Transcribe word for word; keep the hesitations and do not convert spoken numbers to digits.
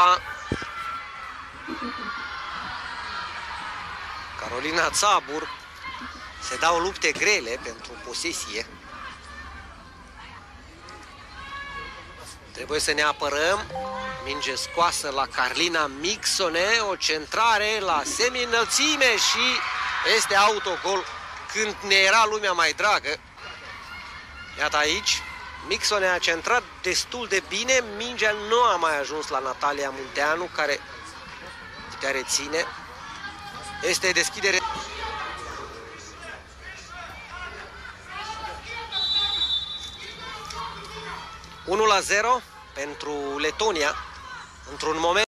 Moldova. Carolina Țabur. Se dau lupte grele pentru posesie. Trebuie să ne apărăm. Minge scoasă la Carlina Mixone. O centrare la semi-înălțime și este autogol când ne era lumea mai dragă. Iată aici. Mixone a centrat destul de bine. Mingea nu a mai ajuns la Natalia Munteanu, care putea reține. Este deschidere. unu la zero pentru Letonia. Într-un moment